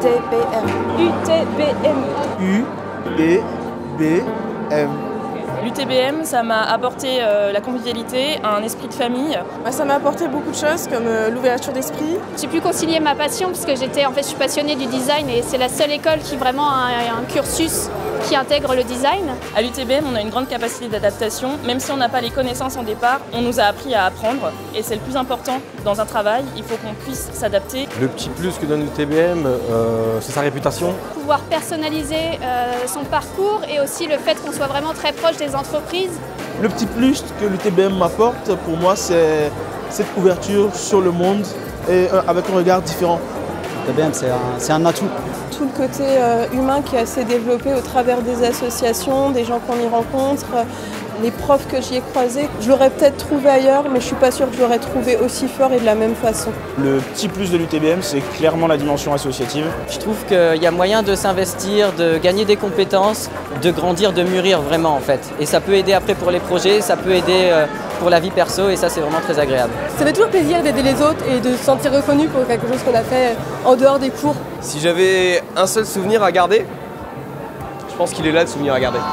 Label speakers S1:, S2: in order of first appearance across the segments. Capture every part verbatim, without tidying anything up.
S1: T B M.
S2: U T B M.
S3: U T B M.
S2: L'U T B M, ça m'a apporté euh, la convivialité, un esprit de famille.
S1: Bah, ça m'a apporté beaucoup de choses comme euh, l'ouverture d'esprit.
S4: J'ai pu concilier ma passion puisque j'étais, en fait, je suis passionnée du design et c'est la seule école qui vraiment a un, un cursus qui intègre le design.
S2: À l'U T B M, on a une grande capacité d'adaptation. Même si on n'a pas les connaissances en départ, on nous a appris à apprendre. Et c'est le plus important dans un travail, il faut qu'on puisse s'adapter.
S5: Le petit plus que donne l'U T B M, euh, c'est sa réputation.
S4: Pouvoir personnaliser euh, son parcours et aussi le fait qu'on soit vraiment très proche des entreprises.
S3: Le petit plus que l'U T B M m'apporte, pour moi, c'est cette ouverture sur le monde et euh, avec un regard différent.
S6: L'U T B M, c'est un, c'est un atout.
S1: Tout le côté euh, humain qui est assez développé au travers des associations, des gens qu'on y rencontre, euh, les profs que j'y ai croisés. Je l'aurais peut-être trouvé ailleurs, mais je suis pas sûre que je l'aurais trouvé aussi fort et de la même façon.
S7: Le petit plus de l'U T B M, c'est clairement la dimension associative.
S8: Je trouve qu'il y a moyen de s'investir, de gagner des compétences, de grandir, de mûrir vraiment en fait. Et ça peut aider après pour les projets, ça peut aider euh, pour la vie perso et ça c'est vraiment très agréable.
S9: Ça fait toujours plaisir d'aider les autres et de se sentir reconnu pour quelque chose qu'on a fait en dehors des cours.
S10: Si j'avais un seul souvenir à garder, je pense qu'il est là le souvenir à garder.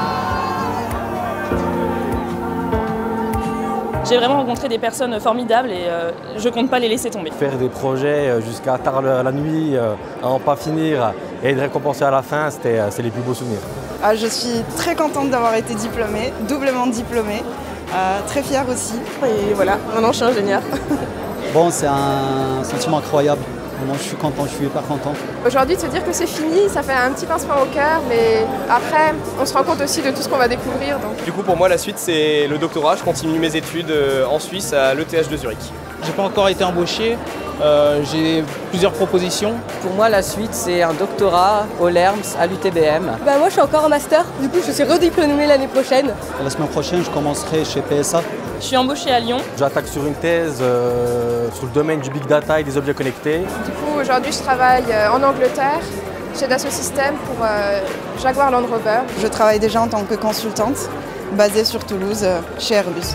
S2: J'ai vraiment rencontré des personnes formidables et euh, je compte pas les laisser tomber.
S5: Faire des projets jusqu'à tard la nuit, euh, à en pas finir et être récompensé à la fin, c'était, c'est les plus beaux souvenirs.
S11: Ah, je suis très contente d'avoir été diplômée, doublement diplômée, euh, très fière aussi.
S1: Et voilà, maintenant je suis ingénieure.
S6: Bon, c'est un sentiment incroyable. Vraiment, je suis content, je suis hyper content.
S1: Aujourd'hui, de se dire que c'est fini, ça fait un petit pincement au cœur, mais après, on se rend compte aussi de tout ce qu'on va découvrir. Donc.
S10: Du coup, pour moi, la suite, c'est le doctorat. Je continue mes études en Suisse à l'E T H de Zurich.
S12: J'ai pas encore été embauché, euh, j'ai plusieurs propositions.
S8: Pour moi, la suite, c'est un doctorat au LERMS à l'U T B M.
S9: Bah, moi, je suis encore en master, du coup, je suis rediplômée l'année prochaine.
S6: La semaine prochaine, je commencerai chez P S A.
S2: Je suis embauchée à Lyon.
S5: J'attaque sur une thèse euh, sur le domaine du big data et des objets connectés.
S1: Du coup, aujourd'hui, je travaille en Angleterre, chez Dassault Systèmes pour euh, Jaguar Land Rover.
S11: Je travaille déjà en tant que consultante, basée sur Toulouse, euh, chez Airbus.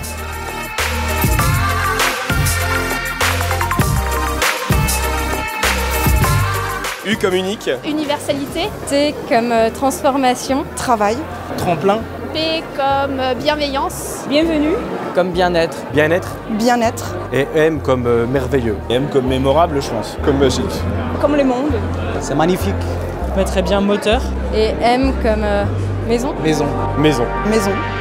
S10: U comme unique.
S4: Universalité.
S9: T comme euh, transformation.
S11: Travail.
S12: Tremplin.
S4: P comme euh, bienveillance.
S2: Bienvenue.
S8: Comme bien-être.
S5: Bien-être.
S11: Bien-être.
S5: Et M comme euh, merveilleux.
S7: M comme mémorable, je pense.
S3: Comme magique.
S9: Comme le monde.
S6: C'est magnifique.
S12: On mettrait bien moteur.
S9: Et M comme euh, maison.
S12: Maison.
S7: Maison.
S11: Maison.